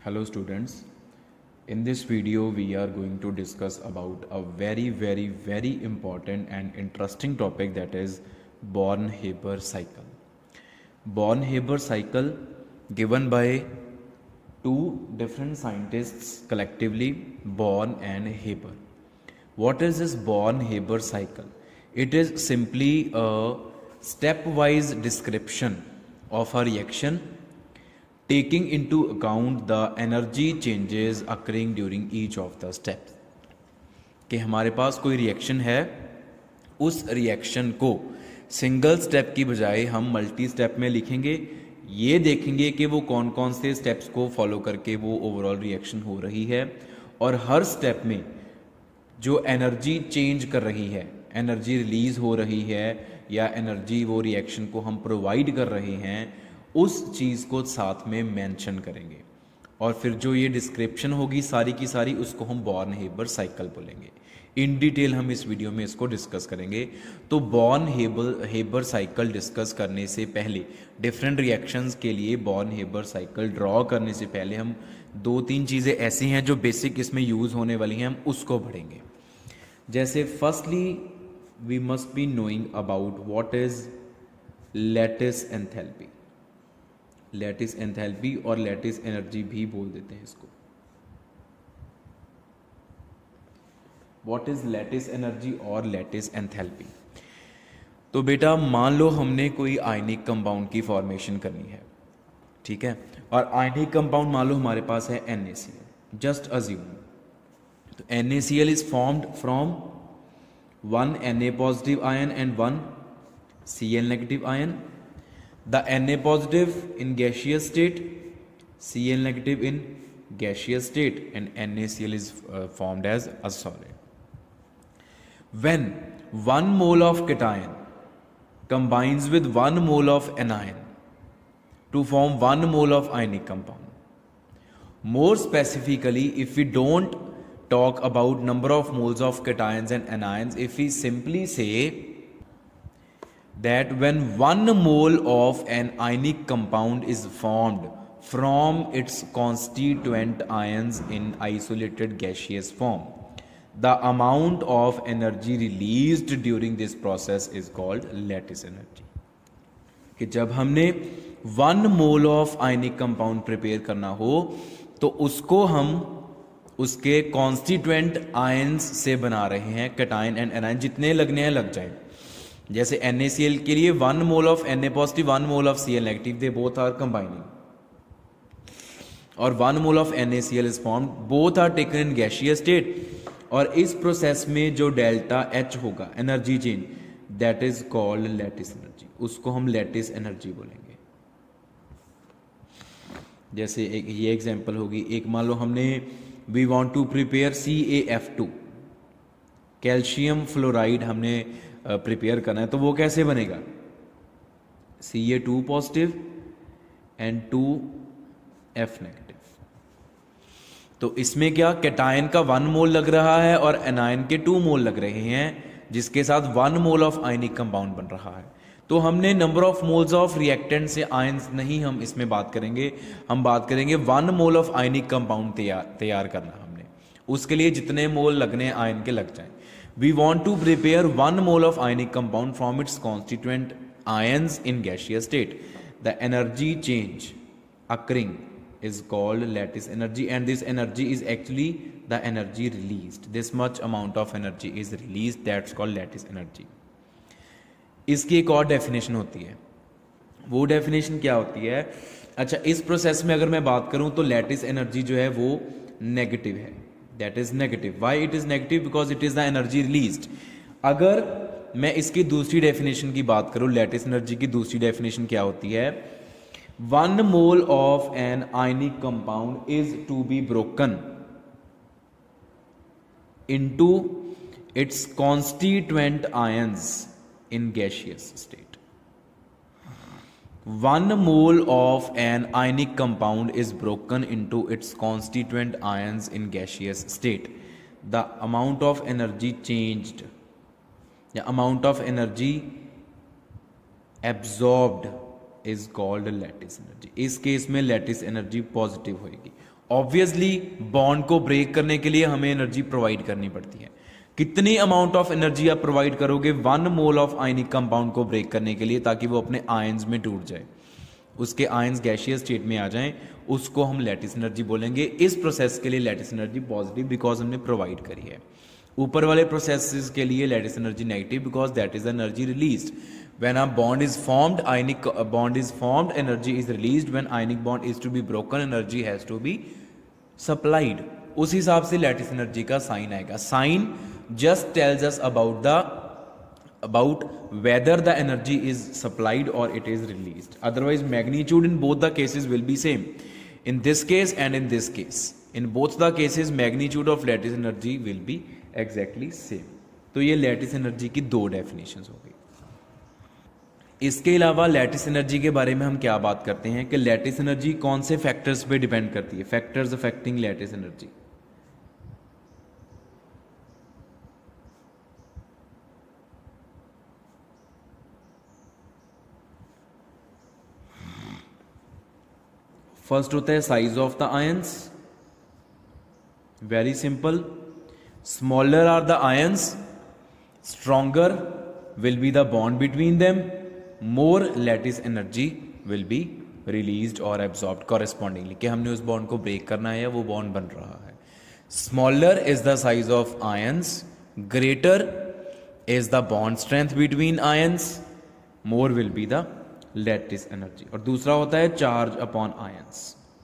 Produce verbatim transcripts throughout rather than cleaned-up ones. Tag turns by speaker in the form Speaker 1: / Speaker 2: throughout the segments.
Speaker 1: Hello students, in this video we are going to discuss about a very very very important and interesting topic, that is Born-Haber cycle. Born-Haber cycle given by two different scientists collectively, Born and Haber. What is this Born-Haber cycle? It is simply a stepwise description of a reaction taking into account the energy changes occurring during each of the steps. कि हमारे पास कोई reaction है, उस reaction को single step की बजाय हम multi step में लिखेंगे, ये देखेंगे कि वो कौन कौन से स्टेप्स को फॉलो करके वो ओवरऑल रिएक्शन हो रही है, और हर स्टेप में जो एनर्जी चेंज कर रही है, एनर्जी रिलीज हो रही है या एनर्जी वो रिएक्शन को हम प्रोवाइड कर रहे हैं, उस चीज़ को साथ में मेंशन करेंगे। और फिर जो ये डिस्क्रिप्शन होगी सारी की सारी, उसको हम बॉर्न-हेबर साइकिल बोलेंगे। इन डिटेल हम इस वीडियो में इसको डिस्कस करेंगे। तो बॉर्न-हेबर हेबर साइकिल डिस्कस करने से पहले, डिफरेंट रिएक्शंस के लिए बॉर्न-हेबर साइकिल ड्रॉ करने से पहले हम दो तीन चीज़ें ऐसी हैं जो बेसिक इसमें यूज़ होने वाली हैं, हम उसको पढ़ेंगे। जैसे firstly we must be knowing about what is lattice enthalpy. Lattice enthalpy और लैटिस एनर्जी भी बोल देते हैं इसको। व्हाट इज लैटिस एनर्जी और लैटिस एंथैल्पी? तो बेटा मान लो हमने कोई आयनिक कंपाउंड की फॉर्मेशन करनी है, ठीक है, और आयनिक कंपाउंड मान लो हमारे पास है NaCl। जस्ट अज्यूम, तो NaCl is formed from one Na positive ion and one Cl negative ion. The Na positive in gaseous state, Cl negative in gaseous state, and NaCl is uh, formed as a solid. When one mole of cation combines with one mole of anion to form one mole of ionic compound. More specifically, if we don't talk about number of moles of cations and anions, if we simply say that when one mole of an ionic compound is formed from its constituent ions in isolated gaseous form, the amount of energy released during this process is called lattice energy. कि जब हमने one mole of ionic compound prepare करना हो तो उसको हम उसके constituent ions से बना रहे हैं, कैटायन एंड एनायन जितने लगने हैं लग जाए। जैसे NaCl के लिए one mole of Na positive, one mole of Cl negative, they both are combining, और one mole of NaCl is formed, both are taken in gaseous state, और इस प्रोसेस में जो डेल्टा H होगा, energy change, that is called lattice energy. उसको हम lattice energy बोलेंगे। जैसे एक ये एग्जांपल होगी, एक मान लो हमने we want to prepare C a F two, calcium fluoride हमने प्रिपेयर uh, करना है, तो वो कैसे बनेगा? C a two positive and two F negative. तो इसमें क्या, कैटायन का वन मोल लग रहा है और एनायन के टू मोल लग रहे हैं, जिसके साथ one mole of ionic compound बन रहा है। तो हमने number of moles of reactant से आयंस नहीं हम इसमें बात करेंगे, हम बात करेंगे one mole of ionic compound तैयार तैयार करना हमने, उसके लिए जितने मोल लगने आयन के लग जाएं। We want to prepare one mole of ionic compound from its constituent ions in gaseous state. The energy change occurring is called lattice energy, and this energy is actually the energy released. This much amount of energy is released, that's called lattice energy. इसकी एक और definition होती है, वो definition क्या होती है? अच्छा, इस प्रोसेस में अगर मैं बात करूं तो लैटिस एनर्जी जो है वो नेगेटिव है, that is negative. Why it is negative? Because it is the energy released. अगर मैं इसकी दूसरी डेफिनेशन की बात करूं, लैटिस एनर्जी की दूसरी डेफिनेशन क्या होती है? One mole of an ionic compound is to be broken into its constituent ions in gaseous state. One mole of an ionic compound is broken into its constituent ions in gaseous state. The amount of energy changed, the amount of energy absorbed is called lattice energy. इस case में lattice energy positive होगी, obviously bond को break करने के लिए हमें energy provide करनी पड़ती है। कितनी अमाउंट ऑफ एनर्जी आप प्रोवाइड करोगे one mole of ionic compound को ब्रेक करने के लिए, ताकि वो अपने आयंस में टूट जाए, उसके आयंस गैसियस स्टेट में आ जाएं, उसको हम लैटिस एनर्जी बोलेंगे। इस प्रोसेस के लिए लैटिस एनर्जी पॉजिटिव बिकॉज हमने प्रोवाइड करी है। ऊपर वाले प्रोसेसेस के लिए lattice energy negative because that is energy released when a bond is formed, ionic bond is formed, energy is released, when ionic bond is to be broken, energy has to be supplied. उस हिसाब से lattice energy का sign आएगा। Sign just tells us about the about whether the energy is supplied or it is released. Otherwise magnitude in both the cases will be same, in this case and in this case. In both the cases magnitude of lattice energy will be exactly same. तो ये lattice energy की दो definitions हो गई। इसके अलावा lattice energy के बारे में हम क्या बात करते हैं कि लैटिस एनर्जी कौन से फैक्टर्स पे डिपेंड करती है, factors affecting lattice energy. First होता है size of the ions, very simple, smaller are the ions stronger will be the bond between them, more lattice energy will be released और absorbed correspondingly, कि हमने उस bond को break करना है या वो बॉन्ड बन रहा है। Smaller is the size of ions, greater is the bond strength between ions, more will be the lattice energy. और दूसरा होता है चार्ज अपॉन आयंस,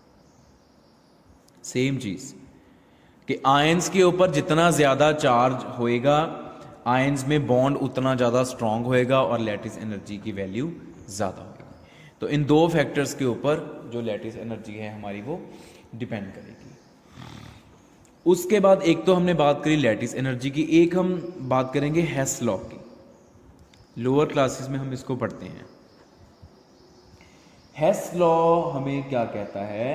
Speaker 1: सेम चीज कि आयंस के ऊपर जितना ज्यादा चार्ज होएगा आयंस में बॉन्ड उतना ज्यादा स्ट्रांग होएगा और लैटिस एनर्जी की वैल्यू ज्यादा होगी। तो इन दो फैक्टर्स के ऊपर जो लैटिस एनर्जी है हमारी वो डिपेंड करेगी। उसके बाद एक तो हमने बात करी लैटिस एनर्जी की, एक हम बात करेंगे हेस लॉ की। लोअर क्लासेस में हम इसको पढ़ते हैं। हेस लॉ हमें क्या कहता है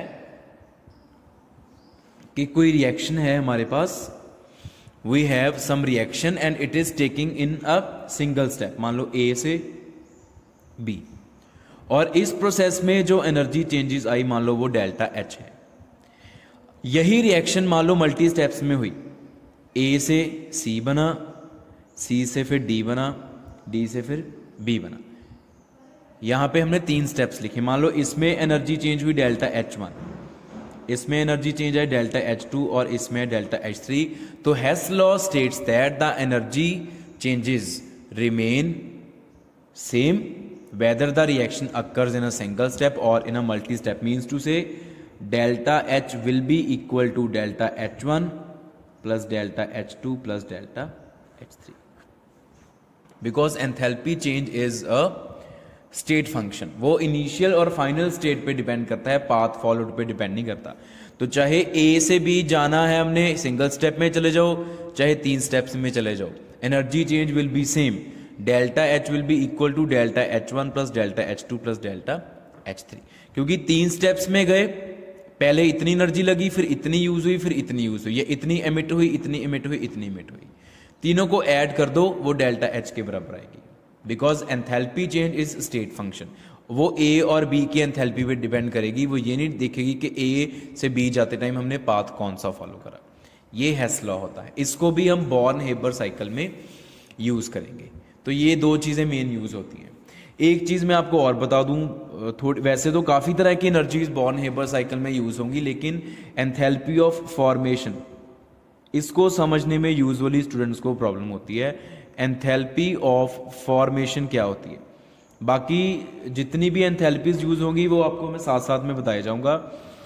Speaker 1: कि कोई रिएक्शन है हमारे पास, we have some reaction and it is taking in a single step, मान लो ए से बी, और इस प्रोसेस में जो एनर्जी चेंजेस आई मान लो वो डेल्टा एच है। यही रिएक्शन मान लो मल्टी स्टेप्स में हुई, ए से सी बना, सी से फिर डी बना, डी से फिर बी बना। यहां पे हमने तीन स्टेप्स लिखे। मान लो इसमें एनर्जी चेंज हुई डेल्टा एच वन, इसमें एनर्जी चेंज आई डेल्टा एच टू और इसमें डेल्टा एच थ्री। तो Hess law states that the energy changes remain same whether the reaction occurs in a single step or in a multi step, means to say delta H will be equal to delta H one plus delta H two plus delta H three, because enthalpy change is a state function. वो initial और final state पे depend करता है, path followed पे depend नहीं करता। तो चाहे ए से बी जाना है हमने, सिंगल स्टेप में चले जाओ चाहे तीन स्टेप्स में चले जाओ, energy change will be same. Delta H will be equal to delta H one plus delta H two plus delta H three, क्योंकि तीन स्टेप्स में गए, पहले इतनी एनर्जी लगी, फिर इतनी यूज हुई, फिर इतनी यूज हुई, ये इतनी एमिट हुई, इतनी एमिट हुई, इतनी एमिट हुई, तीनों को ऐड कर दो वो डेल्टा एच के बराबर आएगी। Because enthalpy change is state function, वो ए और बी की एंथैल्पी पे डिपेंड करेगी। वो ये नहीं देखेगी कि ए से बी जाते टाइम हमने पाथ कौन सा फॉलो करा। ये हेस लॉ होता है, इसको भी हम बॉर्न हेबर साइकिल में यूज करेंगे। तो ये दो चीजें मेन यूज होती हैं। एक चीज मैं आपको और बता दूं, थोड़ी वैसे तो काफी तरह की एनर्जीज बॉर्न हेबर साइकिल में यूज होंगी, लेकिन एंथैल्पी ऑफ फॉर्मेशन इसको समझने में यूजुअली स्टूडेंट्स को प्रॉब्लम होती है। एंथैल्पी ऑफ फॉर्मेशन क्या होती है, बाकी जितनी भी एंथैल्पीज यूज होंगी वो आपको मैं साथ साथ में बताया जाऊंगा।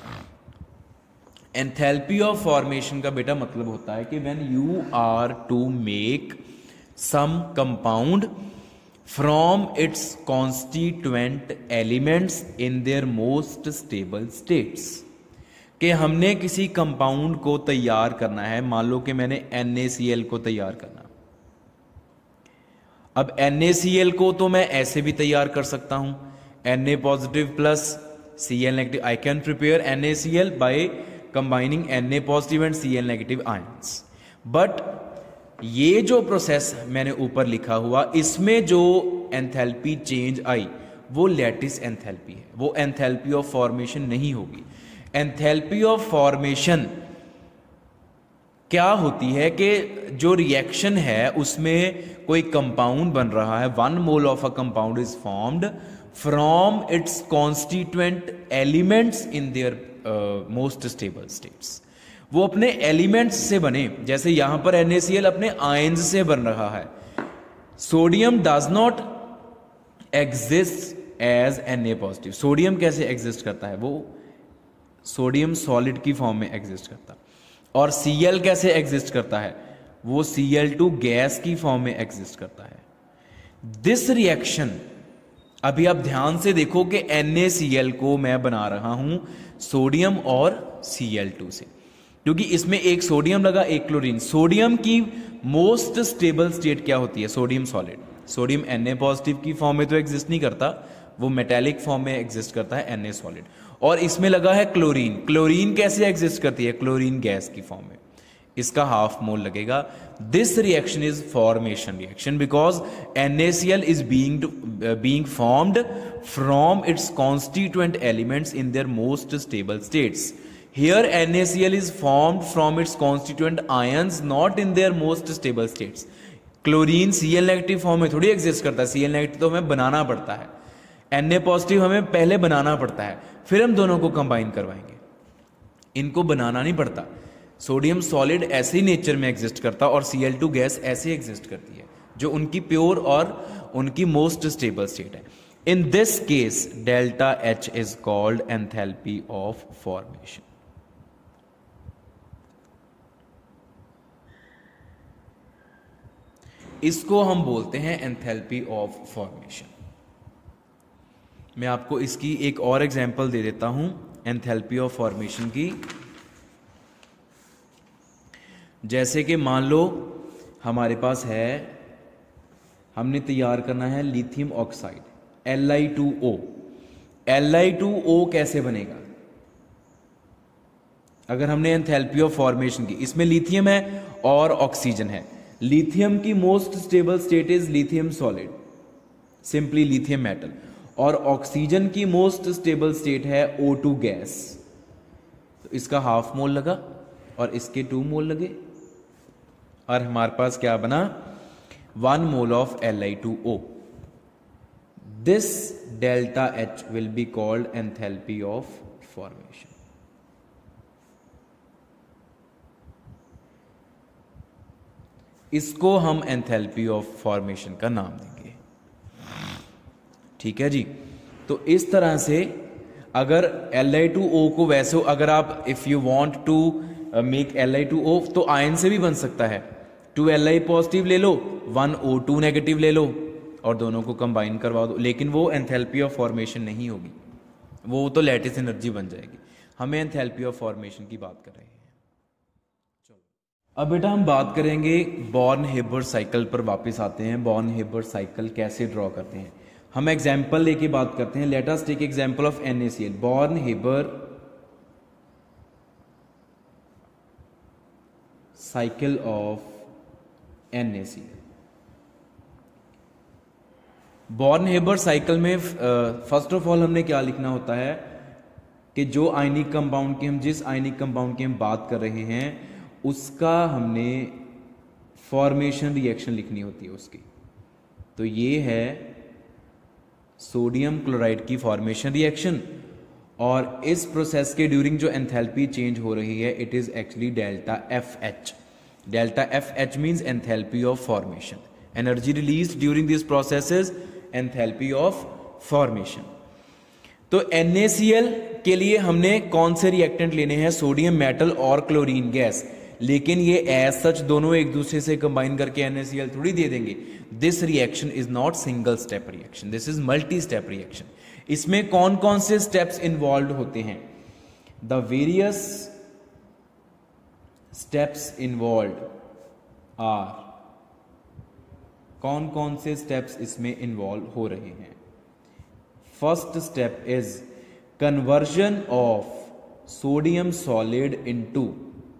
Speaker 1: एंथैल्पी ऑफ फॉर्मेशन का बेटा मतलब होता है कि when you are to make some compound from its constituent elements in their most stable states, कि हमने किसी कंपाउंड को तैयार करना है। मान लो कि मैंने एन ए सी एल को तैयार करना, अब एन ए सी एल को तो मैं ऐसे भी तैयार कर सकता हूं, N A positive plus C L negative. I can prepare N A C L by combining N A positive and C L negative ions. But ये जो प्रोसेस मैंने ऊपर लिखा हुआ, इसमें जो एंथैल्पी चेंज आई वो लैटिस एंथैल्पी है, वो एंथैल्पी ऑफ फॉर्मेशन नहीं होगी। एंथैल्पी ऑफ फॉर्मेशन क्या होती है कि जो रिएक्शन है उसमें कोई कंपाउंड बन रहा है, one mole of a compound is formed from its constituent elements in their most stable states. वो अपने एलिमेंट्स से बने, जैसे यहां पर NaCl अपने आयंस से बन रहा है। Sodium does not exist as Na positive. Sodium कैसे एग्जिस्ट करता है? वो सोडियम सॉलिड की फॉर्म में एग्जिस्ट करता है। और Cl कैसे एग्जिस्ट करता है? वो सी एल टू गैस की फॉर्म में एग्जिस्ट करता है। दिस रिएक्शन, अभी आप ध्यान से देखो कि NaCl को मैं बना रहा हूं सोडियम और सी एल टू से, क्योंकि इसमें एक सोडियम लगा, एक क्लोरीन। सोडियम की मोस्ट स्टेबल स्टेट क्या होती है? Sodium solid. Sodium Na positive की फॉर्म में तो एग्जिस्ट नहीं करता, वो मेटेलिक फॉर्म में एग्जिस्ट करता है Na सॉलिड। और इसमें लगा है क्लोरीन। क्लोरीन कैसे एग्जिस्ट करती है? क्लोरीन गैस की फॉर्म में। इसका हाफ मोल लगेगा। This reaction is formation reaction because NaCl is being being formed from its constituent elements in their most stable states. Here NaCl is formed from its constituent ions, not in their most stable states. Chlorine Cl negative form में थोड़ी exist करता है। Cl negative तो हमें बनाना पड़ता है, Na positive हमें पहले बनाना पड़ता है, फिर हम दोनों को कंबाइन करवाएंगे। इनको बनाना नहीं पड़ता। सोडियम सॉलिड ऐसे ही नेचर में एग्जिस्ट करता और सी एल टू गैस ऐसे एग्जिस्ट करती है, जो उनकी प्योर और उनकी मोस्ट स्टेबल स्टेट है। In this case delta H is called enthalpy of formation. इसको हम बोलते हैं एंथैल्पी ऑफ फॉर्मेशन। मैं आपको इसकी एक और एग्जांपल दे देता हूं एंथैल्पी ऑफ फॉर्मेशन की। जैसे कि मान लो हमारे पास है, हमने तैयार करना है lithium oxide L I two O. L I two O कैसे बनेगा? अगर हमने एंथैल्पी ऑफ फॉर्मेशन की, इसमें लिथियम है और ऑक्सीजन है। लिथियम की most stable state is lithium solid, simply lithium metal. और ऑक्सीजन की मोस्ट स्टेबल स्टेट है ओ टू गैस। तो इसका हाफ मोल लगा और इसके टू मोल लगे, और हमारे पास क्या बना? One mole of L I two O. This delta H will be called enthalpy of formation. इसको हम एंथैल्पी ऑफ फॉर्मेशन का नाम देंगे। ठीक है जी। तो इस तरह से अगर एल आई टू ओ को वैसे, अगर आप if you want to make L I two O तो आयन से भी बन सकता है। टू एल आई पॉजिटिव ले लो, वन ओ टू नेगेटिव ले लो और दोनों को कंबाइन करवा दो, लेकिन वो एंथैल्पी ऑफ फॉर्मेशन नहीं होगी, वो तो लैटिस एनर्जी बन जाएगी। हमें एंथैल्पी ऑफ फॉर्मेशन की बात कर रहे हैं। अब बेटा हम बात करेंगे बॉर्न-हेबर साइकिल पर। वापस आते हैं, बॉर्न-हेबर साइकिल कैसे ड्रॉ करते हैं। हम एग्जाम्पल लेके बात करते हैं। Let us take example of NaCl। Born Haber cycle of NaCl। Born Haber cycle में फर्स्ट ऑफ ऑल हमने क्या लिखना होता है कि जो आयनिक कंपाउंड की हम जिस आयनिक कंपाउंड की हम बात कर रहे हैं उसका हमने फॉर्मेशन रिएक्शन लिखनी होती है उसकी। तो ये है सोडियम क्लोराइड की फॉर्मेशन रिएक्शन, और इस प्रोसेस के ड्यूरिंग जो एंथैल्पी चेंज हो रही है it is actually delta F H. Delta F H means enthalpy of formation. Energy release during this process is enthalpy of formation. तो NaCl के लिए हमने कौन से रिएक्टेंट लेने हैं? सोडियम मेटल और क्लोरीन गैस। लेकिन ये एज सच दोनों एक दूसरे से कंबाइन करके NaCl थोड़ी दे देंगे। This reaction is not single step reaction, this is multi step reaction. इसमें कौन कौन से स्टेप्स इन्वॉल्व होते हैं? The various steps involved are, कौन कौन से स्टेप्स इसमें इन्वॉल्व हो रहे हैं? First step is conversion of sodium solid into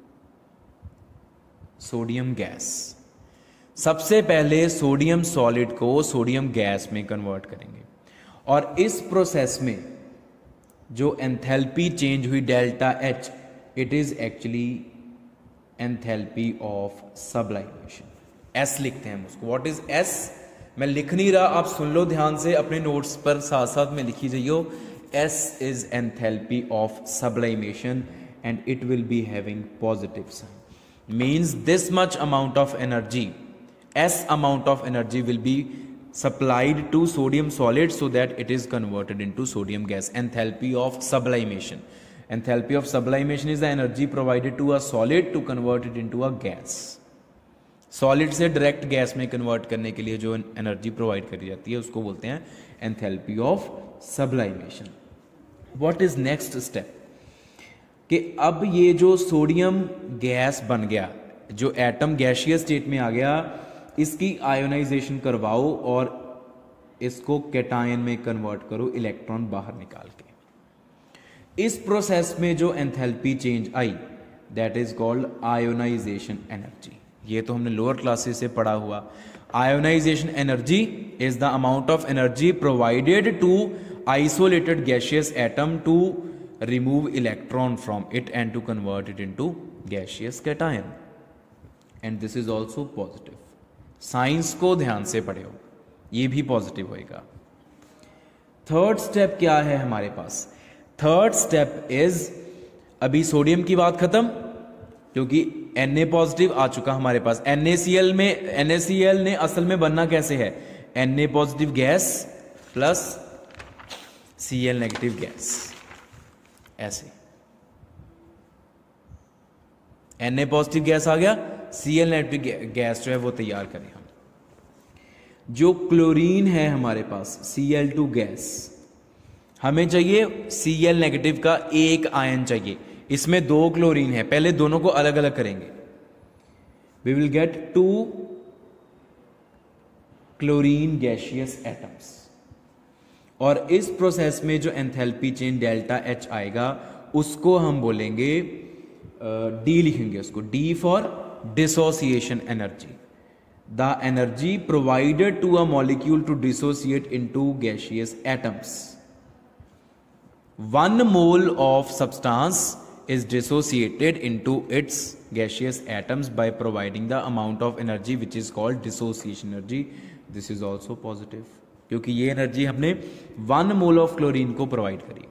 Speaker 1: sodium gas. सबसे पहले सोडियम सॉलिड को सोडियम गैस में कन्वर्ट करेंगे, और इस प्रोसेस में जो एंथैल्पी चेंज हुई delta H, it is actually enthalpy of sublimation. S लिखते हैं हम उसको। What is S? मैं लिख नहीं रहा, आप सुन लो ध्यान से, अपने नोट्स पर साथ साथ में लिखी जाइयो। S is enthalpy of sublimation and it will be having positive sign. Means this much amount of energy, S amount of energy will be supplied to sodium solid so that it is converted into sodium gas. Enthalpy of sublimation. Enthalpy of sublimation is the energy provided to a solid to convert it into a gas. Solid से direct gas में convert करने के लिए जो energy provide करी जाती है उसको बोलते हैं enthalpy of sublimation. What is next step? कि अब ये जो सोडियम गैस बन गया, जो एटम गैसियस स्टेट में आ गया, इसकी आयोनाइजेशन करवाओ और इसको कैटायन में कन्वर्ट करो, इलेक्ट्रॉन बाहर निकाल के। इस प्रोसेस में जो एंथैल्पी चेंज आई that is called ionization energy. ये तो हमने लोअर क्लासेस से पढ़ा हुआ। Ionization energy is the amount of energy provided to isolated gaseous atom to remove electron from it and to convert it into gaseous cation, and this is also positive. Science को ध्यान से पढ़ो, ये भी positive होएगा। Third step क्या है हमारे पास? थर्ड स्टेप इज, अभी सोडियम की बात खत्म क्योंकि Na पॉजिटिव आ चुका हमारे पास। NaCl में NaCl ने असल में बनना कैसे है? Na positive gas plus Cl negative gas, ऐसे Na पॉजिटिव गैस आ गया, Cl नेगेटिव गैस जो है वो तैयार करें हम। जो क्लोरीन है हमारे पास सी एल टू गैस, हमें चाहिए Cl नेगेटिव का एक आयन चाहिए। इसमें दो क्लोरीन है, पहले दोनों को अलग अलग करेंगे। We will get two chlorine gaseous atoms, और इस प्रोसेस में जो एंथैल्पी चेंज डेल्टा एच आएगा उसको हम बोलेंगे डी, लिखेंगे उसको D for dissociation energy. The energy provided to a molecule to dissociate into gaseous atoms. One mole of substance is dissociated into its gaseous atoms by providing the amount of energy which is called dissociation energy. This is also positive क्योंकि ये energy हमने one mole of chlorine को provide करी।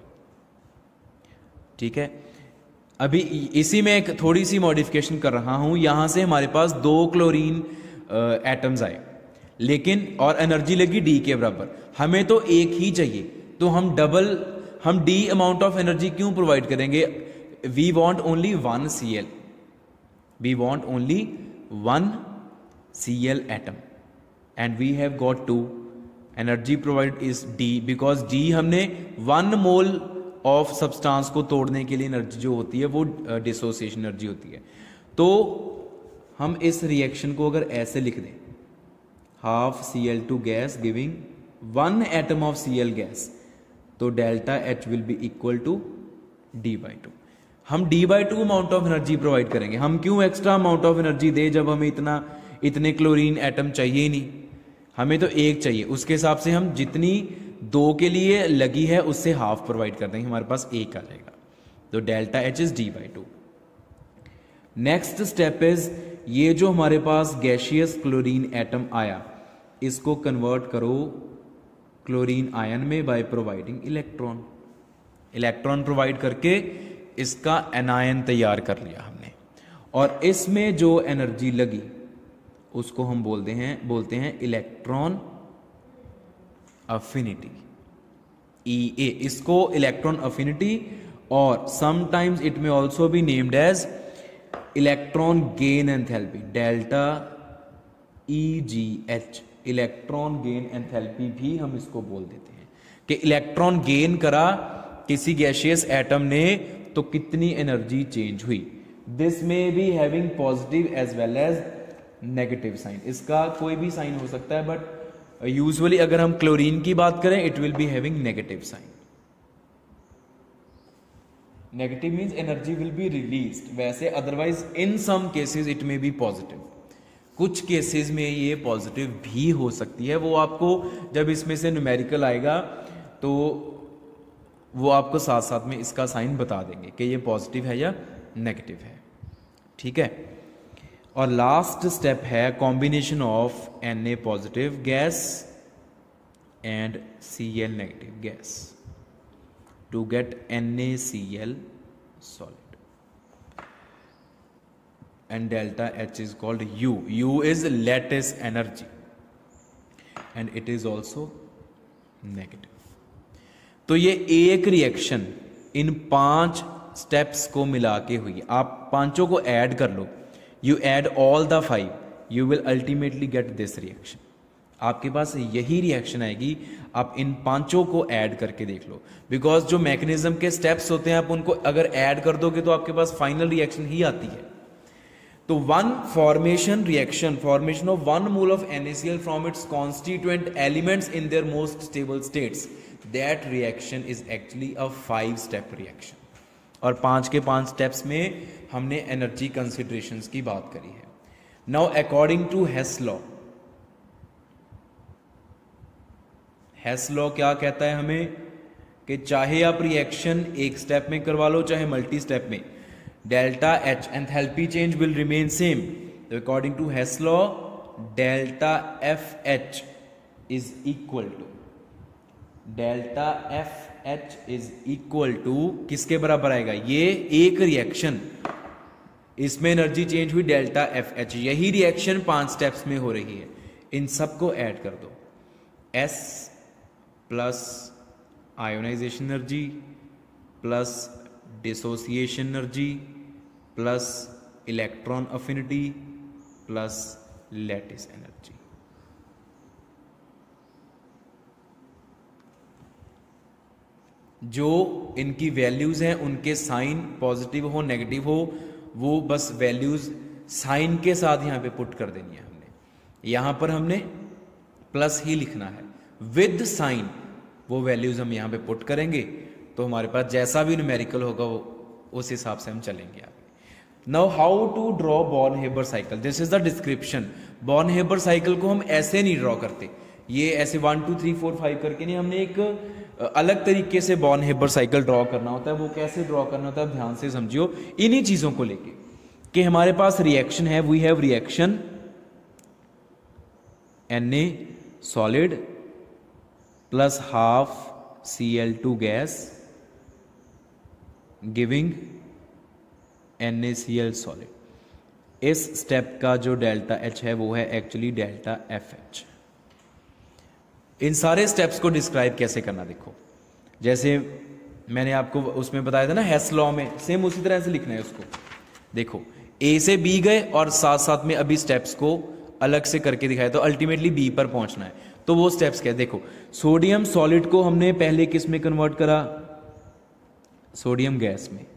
Speaker 1: ठीक है, अभी इसी में एक थोड़ी सी मॉडिफिकेशन कर रहा हूं। यहां से हमारे पास दो क्लोरीन एटम्स आए, लेकिन और एनर्जी लगी डी के बराबर। हमें तो एक ही चाहिए, तो हम डबल हम डी अमाउंट ऑफ एनर्जी क्यों प्रोवाइड करेंगे? We want only one Cl. We want only one Cl atom, and we have got two. Energy provided is D because D हमने one mole of substance को तोड़ने के लिए energy जो होती है वो डिसोसिएशन एनर्जी होती है। तो हम इस रिएक्शन को अगर ऐसे लिख दें, half C L two gas giving one atom of Cl gas, तो delta H will be equal to D by two. हम D by two amount of energy provide करेंगे। हम क्यों एक्स्ट्रा अमाउंट ऑफ एनर्जी दे जब हमें इतना इतने क्लोरीन एटम चाहिए ही नहीं, हमें तो एक चाहिए। उसके हिसाब से हम जितनी दो के लिए लगी है उससे हाफ प्रोवाइड कर देंगे, हमारे पास एक आ जाएगा। तो delta H is D by two. Next step is, ये जो हमारे पास गैसियस क्लोरीन एटम आया इसको कन्वर्ट करो क्लोरीन आयन में by providing electron. Electron provide करके इसका एनायन तैयार कर लिया हमने, और इसमें जो एनर्जी लगी उसको हम बोलते हैं बोलते हैं इलेक्ट्रॉन अफिनिटी, ई ए। इसको इलेक्ट्रॉन अफिनिटी, और sometimes it may also be named as electron gain enthalpy, delta E G H. Electron gain enthalpy भी हम इसको बोल देते हैं कि इलेक्ट्रॉन गेन करा किसी गैसियस एटम ने तो कितनी एनर्जी चेंज हुई। This may be having positive as well as negative sign. इसका कोई भी साइन हो सकता है, बट यूजुअली अगर हम क्लोरीन की बात करें it will be having negative sign. Negative means energy will be released, वैसे otherwise in some cases it may be positive. कुछ केसेस में ये पॉजिटिव भी हो सकती है, वो आपको जब इसमें से न्यूमेरिकल आएगा तो वो आपको साथ साथ में इसका साइन बता देंगे कि ये पॉजिटिव है या नेगेटिव है, ठीक है। और लास्ट स्टेप है combination of N A positive gas and C L negative gas to get N A C L solid, and delta H is called U. U is lattice energy and it is also negative. तो ये एक reaction in पांच steps को मिला के हुई, आप पांचों को ऐड कर लो, you add all the five, you will ultimately get this reaction. आपके पास यही रिएक्शन आएगी, आप इन पांचों को ऐड करके देख लो, बिकॉज जो मैकेनिज्म के स्टेप्स होते हैं आप उनको अगर ऐड कर दोगे तो आपके पास फाइनल रिएक्शन ही आती है। तो one formation reaction, formation of one mole of NaCl from its constituent elements in their most stable states, that reaction is actually a five step reaction. और पांच के पांच स्टेप्स में हमने एनर्जी कंसिडरेशंस की बात करी है। Now according to Hess law, Hess law क्या कहता है हमें कि चाहे आप रिएक्शन एक स्टेप में करवा लो चाहे मल्टी स्टेप में, delta H enthalpy change will remain same. So according to Hess law, delta F H is equal to delta F H is equal to किसके बराबर आएगा? ये एक रिएक्शन, इसमें एनर्जी चेंज हुई डेल्टा एफ एच, यही reaction पांच steps में हो रही है, इन सबको ऐड कर दो। S plus ionization energy plus dissociation energy plus electron affinity plus lattice energy. जो इनकी वैल्यूज हैं उनके साइन पॉजिटिव हो नेगेटिव हो, वो बस वैल्यूज साइन के साथ यहां पे पुट कर देनी है हमने। यहां पर हमने प्लस ही लिखना है, विद साइन वो वैल्यूज हम यहां पे पुट करेंगे, तो हमारे पास जैसा भी न्यूमेरिकल होगा वो उस हिसाब से हम चलेंगे आगे। Now how to draw Born Haber cycle, this is the description. Born Haber cycle को हम ऐसे नहीं ड्रॉ करते, ये ऐसे one two three four five करके नहीं, हमने एक अलग तरीके से बॉर्न-हेबर साइकिल ड्रॉ करना होता है। वो कैसे ड्रॉ करना होता है ध्यान से समझियो, इन्हीं चीजों को लेके कि हमारे पास रिएक्शन है, we have reaction Na solid plus half C L two gas giving NaCl solid. इस स्टेप का जो डेल्टा H है वो है एक्चुअली डेल्टा एफ एच। इन सारे स्टेप्स को डिस्क्राइब कैसे करना देखो, जैसे मैंने आपको उसमें बताया था ना हेस लॉ में, सेम उसी तरह से लिखना है उसको। देखो ए से बी गए और साथ साथ में अभी स्टेप्स को अलग से करके दिखाया, तो अल्टीमेटली बी पर पहुंचना है। तो वो स्टेप्स क्या है देखो, सोडियम सॉलिड को हमने पहले किस में कन्वर्ट करा, सोडियम गैस में,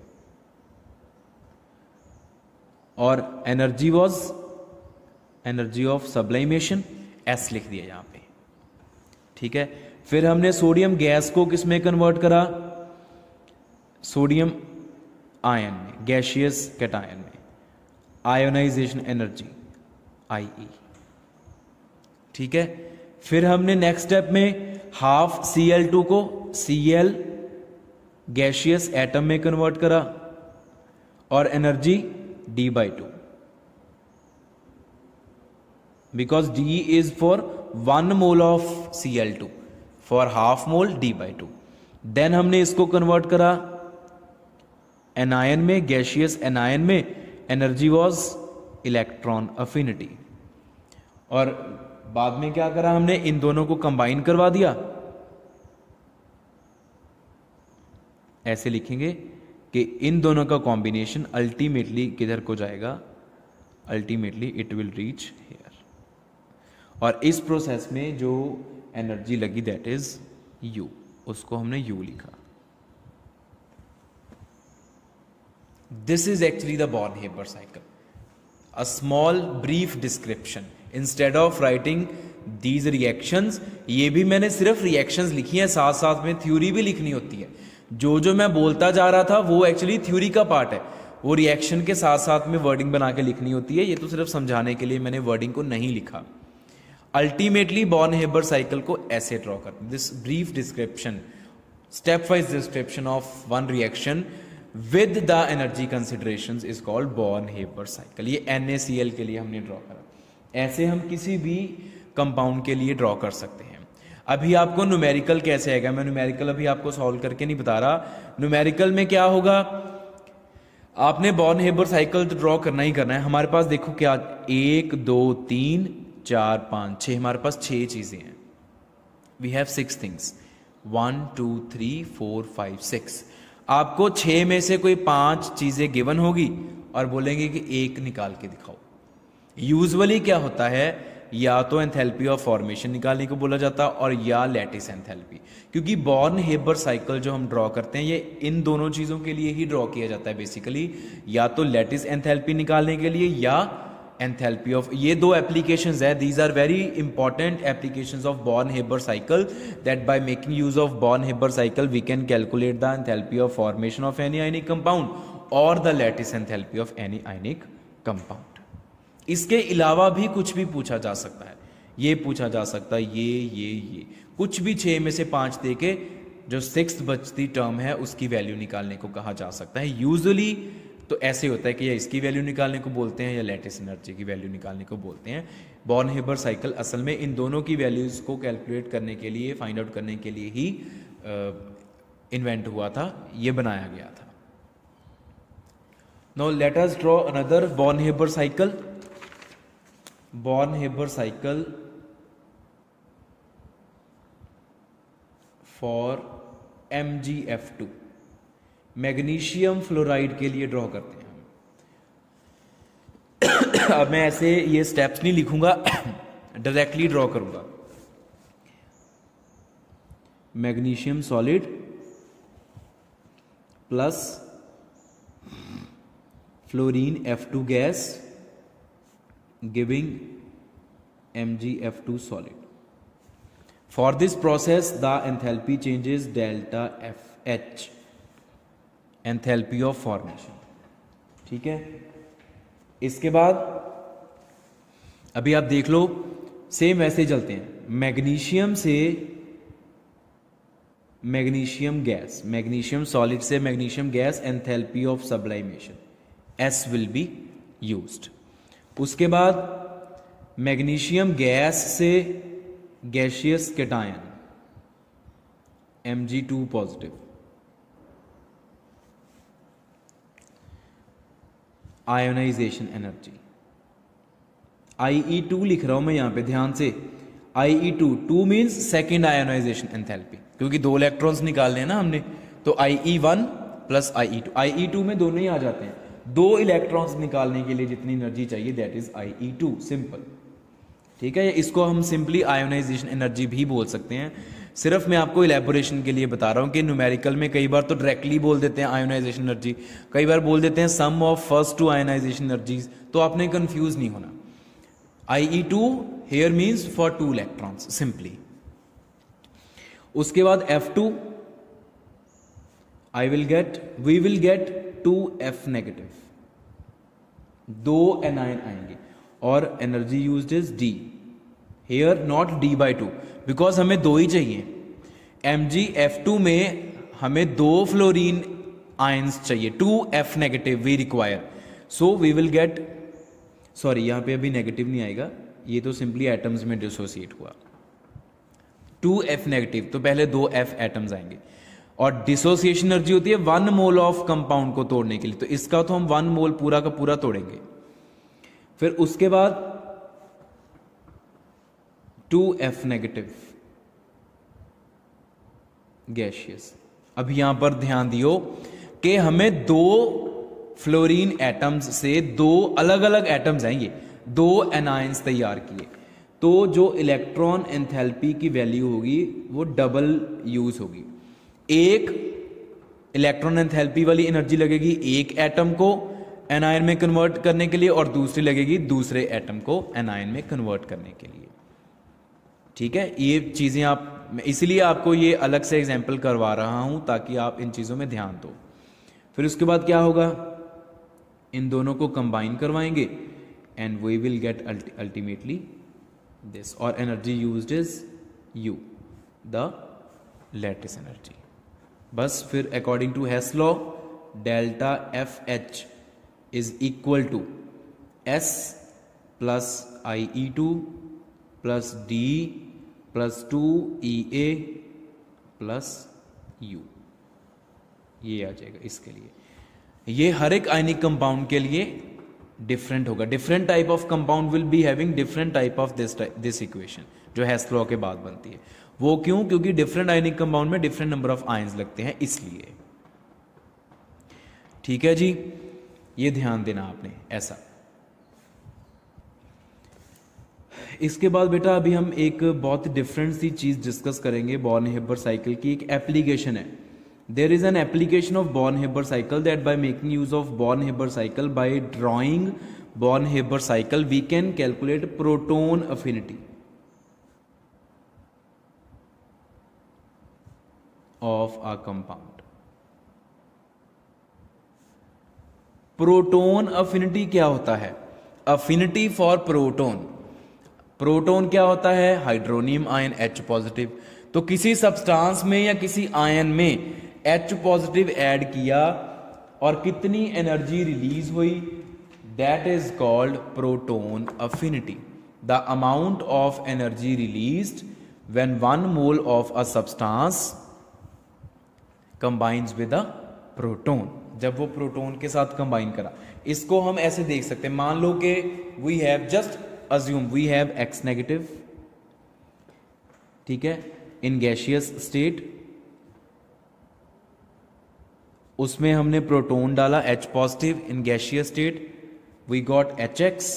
Speaker 1: और energy was energy of sublimation, S लिख दिया यहां पे, ठीक है। फिर हमने सोडियम गैस को किस में कन्वर्ट करा, सोडियम आयन में, गैसियस कैटायन में, आयोनाइजेशन एनर्जी आई ई, ठीक है। फिर हमने नेक्स्ट स्टेप में हाफ सी एल टू को सी एल गैसियस एटम में कन्वर्ट करा और energy D by two, because D is for one mole of C L two, for half mole D by two. Then हमने इसको convert करा anion में, gaseous anion में, energy was electron affinity. और बाद में क्या करा हमने, इन दोनों को कंबाइन करवा दिया, ऐसे लिखेंगे कि इन दोनों का कॉम्बिनेशन अल्टीमेटली किधर को जाएगा, ultimately it will reach here. और इस प्रोसेस में जो एनर्जी लगी दैट इज यू, उसको हमने यू लिखा। This is actually the Born Haber cycle, a small brief description instead of writing these reactions. ये भी मैंने सिर्फ रिएक्शंस लिखी हैं, साथ साथ में थ्योरी भी लिखनी होती है। जो जो मैं बोलता जा रहा था वो एक्चुअली थ्योरी का पार्ट है, वो रिएक्शन के साथ साथ में वर्डिंग बना के लिखनी होती है। ये तो सिर्फ समझाने के लिए मैंने वर्डिंग को नहीं लिखा। अल्टीमेटली बॉर्न-हेबर साइकिल को ऐसे ड्रॉ कर, this brief description Step wise description of one reaction with the energy considerations is called Born-Haber cycle. ये N A C L के लिए हमने ड्रॉ करा, ऐसे हम किसी भी कंपाउंड के लिए ड्रॉ कर सकते हैं। अभी आपको न्यूमेरिकल कैसे आएगा, मैं न्यूमेरिकल अभी आपको सॉल्व करके नहीं बता रहा। न्यूमेरिकल में क्या होगा, आपने बॉर्न-हेबर साइकिल तो ड्रॉ करना ही करना है। हमारे पास देखो क्या, एक दो तीन चार पाँच छः, हमारे पास छः चीज़ें हैं। We have six things, one two three four five six. आपको छः में से कोई पांच चीज़ें गिवन होगी और बोलेंगे कि एक निकाल के दिखाओ। यूजुअली क्या होता है, या तो एंथैल्पी ऑफ फॉर्मेशन निकालने को बोला जाता है और या लैटिस एंथैल्पी, क्योंकि बॉर्न-हेबर साइकिल जो हम ड्रॉ करते हैं ये इन दोनों चीज़ों के लिए ही ड्रॉ किया जाता है बेसिकली, या तो लैटिस एंथैल्पी निकालने के लिए या एंथैल्पी ऑफ, ये दो एप्लीकेशंस है। These are very important applications of Born Haber cycle, that by making use of Born Haber cycle we can calculate the enthalpy of formation of any ionic compound और the lattice enthalpy of any ionic compound. इसके अलावा भी कुछ भी पूछा जा सकता है, ये पूछा जा सकता है, ये ये ये कुछ भी छः में से पाँच दे के जो सिक्स्थ बचती टर्म है उसकी वैल्यू निकालने को कहा जा सकता है। यूजुअली तो ऐसे होता है कि या इसकी वैल्यू निकालने को बोलते हैं या लैटिस एनर्जी की वैल्यू निकालने को बोलते हैं। बॉर्न-हेबर साइकिल असल में इन दोनों की वैल्यूज को कैलकुलेट करने के लिए, फाइंड आउट करने के लिए ही इन्वेंट हुआ था, ये बनाया गया था। Now let us draw another Born Haber cycle. Born-Haber cycle for M G F two, magnesium fluoride के लिए ड्रॉ करते हैं हम। अब मैं ऐसे ये स्टेप्स नहीं लिखूंगा, डायरेक्टली ड्रॉ करूंगा। Magnesium solid plus fluorine F two gas giving M G F two solid. For this process the enthalpy changes delta F H, enthalpy of formation। ठीक है, इसके बाद अभी आप देख लो, सेम वैसे ही चलते हैं। मैग्नीशियम से मैग्नीशियम गैस, मैग्नीशियम सॉलिड से magnesium gas, enthalpy of sublimation S will be used. उसके बाद मैग्नीशियम गैस से gaseous cation M G two positive, ionization energy I E two लिख रहा हूं मैं यहां पे ध्यान से। I E two, two means second ionization enthalpy, क्योंकि दो इलेक्ट्रॉन्स निकालने हैं ना हमने, तो I E one plus I E two, I E two में दोनों ही आ जाते हैं। दो इलेक्ट्रॉन्स निकालने के लिए जितनी एनर्जी चाहिए that is I E two, simple. ठीक है, इसको हम सिंपली आयोनाइजेशन एनर्जी भी बोल सकते हैं। सिर्फ मैं आपको इलेबोरेशन के लिए बता रहा हूं कि न्यूमेरिकल में कई बार तो डायरेक्टली बोल देते हैं आयोनाइजेशन एनर्जी, कई बार बोल देते हैं sum of first two ionization energies, तो आपने कंफ्यूज नहीं होना। I E two here means for two electrons simply. उसके बाद F two, I will get, we will get two F negative, दो एनायन आएंगे और energy used is D, here not D by two, because हमें दो ही चाहिए। M G F to में हमें दो फ्लोरीन आयंस चाहिए, two F negative we require, so we will get, sorry यहां पे अभी नेगेटिव नहीं आएगा, ये तो सिंपली एटम्स में डिसोसिएट हुआ। टू एफ नेगेटिव तो पहले दो एफ एटम्स आएंगे, और डिसोसिएशन एनर्जी होती है वन मोल ऑफ कंपाउंड को तोड़ने के लिए, तो इसका तो हम वन मोल पूरा का पूरा तोड़ेंगे। फिर उसके बाद टू एफ नेगेटिव गैसियस। अब यहां पर ध्यान दियो कि हमें दो फ्लोरीन एटम्स से दो अलग अलग एटम्स आएंगे, दो एनायंस तैयार किए, तो जो इलेक्ट्रॉन एंथैल्पी की वैल्यू होगी वो डबल यूज होगी। एक इलेक्ट्रॉन एंथैल्पी वाली एनर्जी लगेगी एक एटम को एनायन में कन्वर्ट करने के लिए, और दूसरी लगेगी दूसरे एटम को एनायन में कन्वर्ट करने के लिए। ठीक है, ये चीजें आप, इसीलिए आपको ये अलग से एग्जांपल करवा रहा हूं ताकि आप इन चीजों में ध्यान दो। फिर उसके बाद क्या होगा, इन दोनों को कंबाइन करवाएंगे and we will get ultimately this, और energy used is U, the lattice energy. बस फिर according to Hess law delta F H is equal to S plus I E two plus D plus two E A plus U, ये आ जाएगा इसके लिए। ये हर एक आयनिक कंपाउंड के लिए डिफरेंट होगा। Different type of compound will be having different type of this this equation जो हेस लॉ के बाद बनती है। वो क्यों? क्योंकि डिफरेंट आयनिक कंपाउंड में डिफरेंट नंबर ऑफ आयंस लगते हैं, इसलिए। ठीक है जी, ये ध्यान देना आपने ऐसा। इसके बाद बेटा अभी हम एक बहुत डिफरेंट सी चीज डिस्कस करेंगे बॉर्न-हेबर साइकिल की। एक एप्लीकेशन है। There is an application of Born Haber cycle that by making use of Born Haber cycle by drawing Born Haber cycle we can calculate proton affinity of a compound. Proton affinity क्या होता है? Affinity for proton. Proton क्या होता है? Hydronium ion H positive. तो किसी substance में या किसी आयन में H पॉजिटिव ऐड किया और कितनी एनर्जी रिलीज हुई, that is called proton affinity. The amount of energy released when one mole of a substance combines with a proton. जब वो प्रोटोन के साथ कंबाइन करा, इसको हम ऐसे देख सकते हैं। मान लो कि we have just assume we have X negative, ठीक है, इन गैसियस स्टेट। उसमें हमने प्रोटोन डाला H positive in gaseous state, we got H X.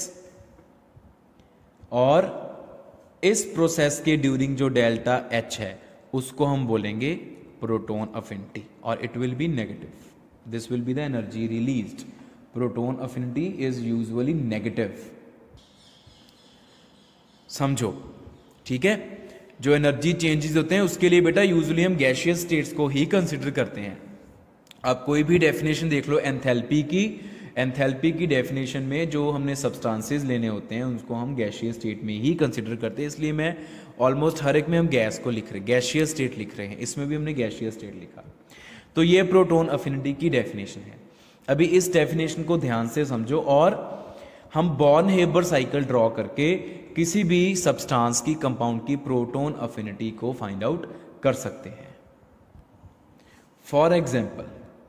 Speaker 1: और इस प्रोसेस के ड्यूरिंग जो डेल्टा H है उसको हम बोलेंगे प्रोटोन अफिनिटी, और it will be negative. This will be the energy released. Proton affinity is usually negative. समझो, ठीक है। जो एनर्जी चेंजेस होते हैं उसके लिए बेटा यूजुअली हम गैसियस स्टेट्स को ही कंसिडर करते हैं। आप कोई भी डेफिनेशन देख लो एंथैल्पी की, एंथैल्पी की डेफिनेशन में जो हमने सब्सटेंसेस लेने होते हैं उनको हम गैसियस स्टेट में ही कंसिडर करते हैं। इसलिए मैं ऑलमोस्ट हर एक में हम गैस को लिख रहे हैं, गैसियस स्टेट लिख रहे हैं। इसमें भी हमने गैसियस स्टेट लिखा। तो ये प्रोटोन अफिनिटी की डेफिनेशन है। अभी इस डेफिनेशन को ध्यान से समझो और हम बॉर्न-हेबर साइकिल ड्रॉ करके किसी भी सब्सटेंस की, कंपाउंड की प्रोटोन अफिनिटी को फाइंड आउट कर सकते हैं। फॉर एग्जाम्पल,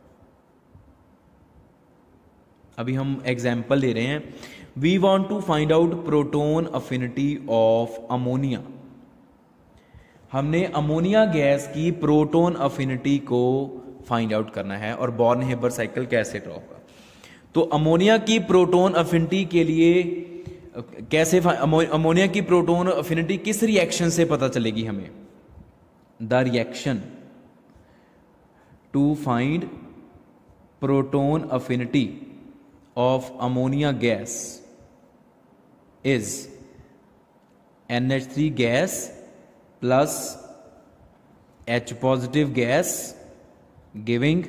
Speaker 1: अभी हम एग्जाम्पल ले रहे हैं। We want to find out proton affinity of ammonia. हमने अमोनिया गैस की प्रोटोन अफिनिटी को फाइंड आउट करना है और बॉर्न-हेबर साइकिल कैसे ड्रॉ होगा। तो अमोनिया की प्रोटोन अफिनिटी के लिए कैसे, अमोनिया की प्रोटोन अफिनिटी किस रिएक्शन से पता चलेगी हमें? The reaction to find proton affinity of ammonia gas is N H three gas plus H positive gas giving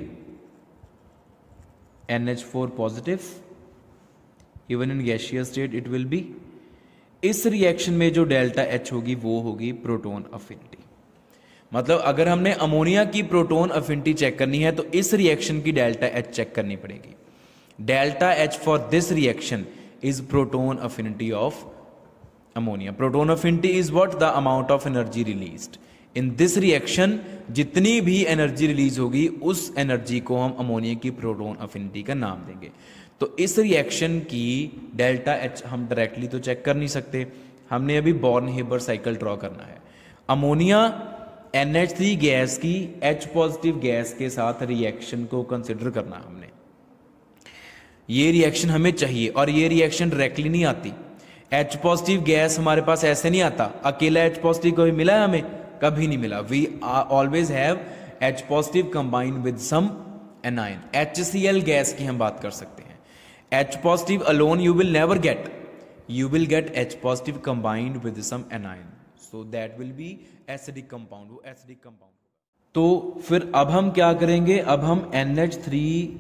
Speaker 1: N H four positive, even in gaseous state it will be। इस reaction में जो delta H होगी वो होगी proton affinity. मतलब अगर हमने ammonia की प्रोटोन अफिनिटी चेक करनी है तो इस रिएक्शन की डेल्टा H चेक करनी पड़ेगी। Delta H for this reaction is proton affinity of ammonia. Proton affinity is what? The amount of energy released. In this reaction जितनी भी एनर्जी रिलीज होगी उस एनर्जी को हम अमोनिया की प्रोटोन अफिनिटी का नाम देंगे। तो इस रिएक्शन की डेल्टा H हम डायरेक्टली तो चेक कर नहीं सकते, हमने अभी बॉर्न-हेबर साइकिल ड्रॉ करना है। Ammonia N H three gas की H पॉजिटिव गैस के साथ रिएक्शन को कंसिडर करना हमने। ये रिएक्शन हमें चाहिए और ये रिएक्शन डायरेक्टली नहीं आती। H पॉजिटिव गैस हमारे पास ऐसे नहीं आता, अकेला H पॉजिटिव कभी मिला है हमें? कभी नहीं मिला। We always have H positive combined with some anion. H C L gas की हम बात कर सकते हैं। H positive alone you will never get, you will get H positive combined with some anion, so that will be acidic compound, वो acidic compound. तो फिर अब हम क्या करेंगे? अब हम एन एच थ्री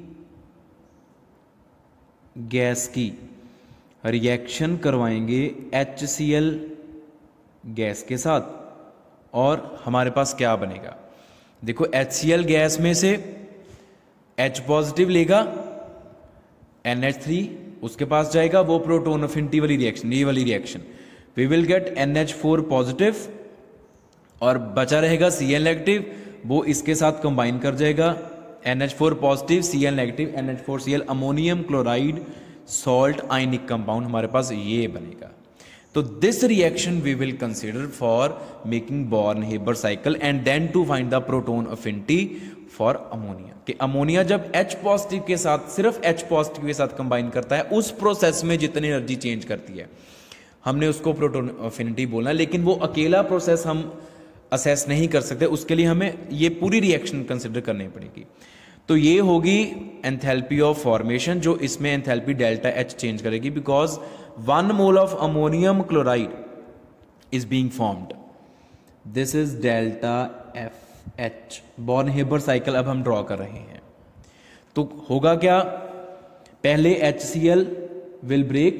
Speaker 1: गैस की रिएक्शन करवाएंगे एच सी एल गैस के साथ और हमारे पास क्या बनेगा? देखो एच सी एल गैस में से H पॉजिटिव लेगा एन एच थ्री, उसके पास जाएगा, वो प्रोटोन अफिनिटी वाली रिएक्शन, ये वाली reaction, we will get N H four positive और बचा रहेगा सी एल नेगेटिव, वो इसके साथ कंबाइन कर जाएगा, N H four positive C L negative N H four C L, ammonium chloride salt ionic compound हमारे पास ये बनेगा। तो this reaction we will consider for making Born Haber cycle and then to find the proton affinity for ammonia. कि ammonia जब H positive के साथ, सिर्फ H पॉजिटिव के साथ कंबाइन करता है, उस प्रोसेस में जितनी एनर्जी चेंज करती है हमने उसको प्रोटोन अफिनिटी बोलना, लेकिन वो अकेला प्रोसेस हम असेस नहीं कर सकते, उसके लिए हमें ये पूरी रिएक्शन कंसिडर करनी पड़ेगी। तो ये होगी एंथैल्पी ऑफ फॉर्मेशन, जो इसमें एंथैल्पी डेल्टा एच चेंज करेगी, because one mole of ammonium chloride is being formed, this is delta F H. Born Haber cycle अब हम ड्रॉ कर रहे हैं, तो होगा क्या, पहले H C L will break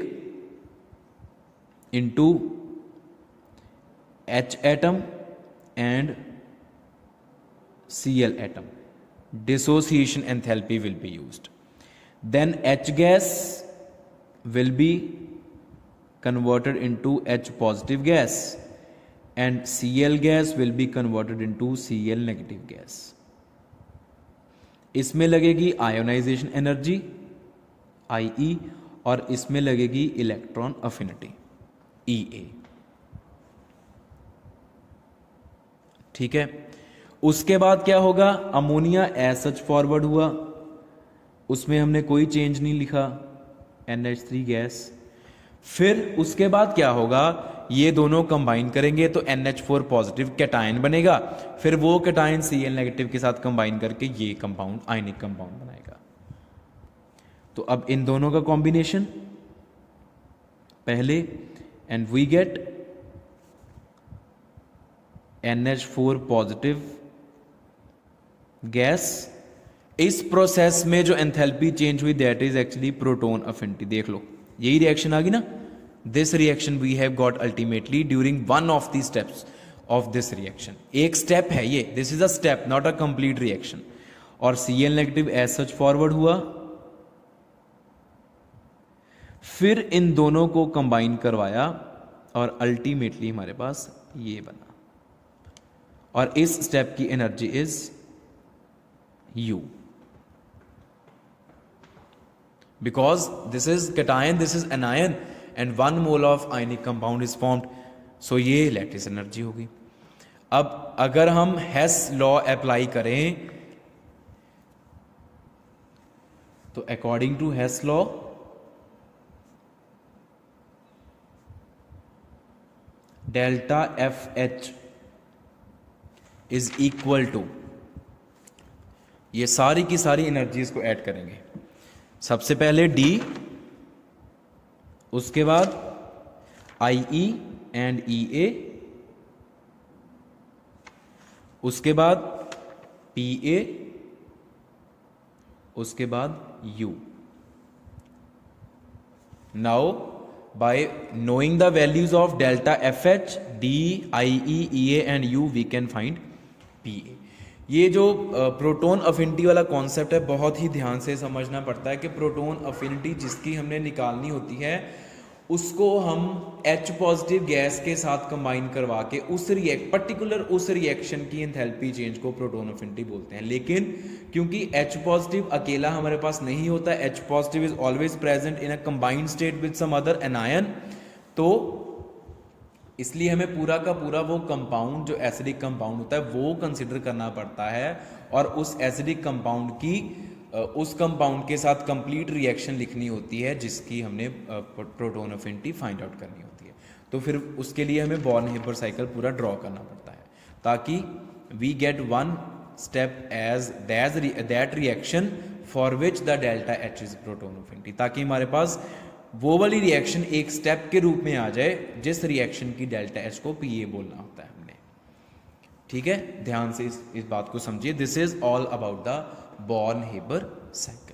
Speaker 1: into H atom and C L atom, dissociation enthalpy will be used. Then H gas will be converted into H positive gas and C L gas will be converted into C L negative gas. इसमें लगेगी ionisation energy I E और इसमें लगेगी electron affinity E A। ठीक है, उसके बाद क्या होगा, अमोनिया एज सच फॉरवर्ड हुआ, उसमें हमने कोई चेंज नहीं लिखा, एन एच थ्री गैस। फिर उसके बाद क्या होगा, ये दोनों कंबाइन करेंगे तो N H four positive cation बनेगा, फिर वो कैटायन सी एल नेगेटिव के साथ कंबाइन करके ये कंपाउंड आयनिक कंपाउंड बनाएगा। तो अब इन दोनों का कॉम्बिनेशन पहले, and we get N H four positive gas. इस प्रोसेस में जो एंथैल्पी चेंज हुई that is actually proton affinity. देख लो यही रिएक्शन आ गई ना, this reaction we have got ultimately during one of the steps of this reaction. एक स्टेप है ये, this is a step not a complete reaction. और C L negative as such forward हुआ, फिर इन दोनों को कंबाइन करवाया और अल्टीमेटली हमारे पास ये बना। और इस स्टेप की energy is U, because this is cation, this is anion and one mole of ionic compound is formed, so ये लैटिस एनर्जी होगी। अब अगर हम हेस लॉ अप्लाई करें तो according to Hess law delta F H is equal to, ये सारी की सारी एनर्जीज को ऐड करेंगे। सबसे पहले D, उसके बाद I E and E A, उसके बाद P A, उसके बाद U। Now by knowing the values of delta F H, D, I E, E A and U we can find P A। ये जो प्रोटोन अफिनिटी वाला concept है बहुत ही ध्यान से समझना पड़ता है कि प्रोटोन अफिनिटी जिसकी हमने निकालनी होती है उसको हम H पॉजिटिव गैस के साथ कंबाइन करवा के उस रिएक्ट पर्टिकुलर उस रिएक्शन की एंथैल्पी चेंज को प्रोटोन अफिनिटी बोलते हैं। लेकिन क्योंकि H पॉजिटिव अकेला हमारे पास नहीं होता, H positive is always present in a combined state with some other anion, तो इसलिए हमें पूरा का पूरा वो कंपाउंड जो एसिडिक कंपाउंड होता है वो कंसिडर करना पड़ता है और उस एसिडिक कंपाउंड की उस कंपाउंड के साथ कंप्लीट रिएक्शन लिखनी होती है जिसकी हमने प्रोटोन अफिनिटी फाइंड आउट करनी होती है। तो फिर उसके लिए हमें बॉर्न-हेबर साइकिल पूरा ड्रॉ करना पड़ता है ताकि we get one step as that reaction for which the delta H is proton affinity, ताकि हमारे पास वो वाली रिएक्शन एक स्टेप के रूप में आ जाए जिस रिएक्शन की डेल्टा एच को पी ए बोलना होता है हमने। ठीक है, ध्यान से इस, इस बात को समझिए। This is all about the Born Haber cycle.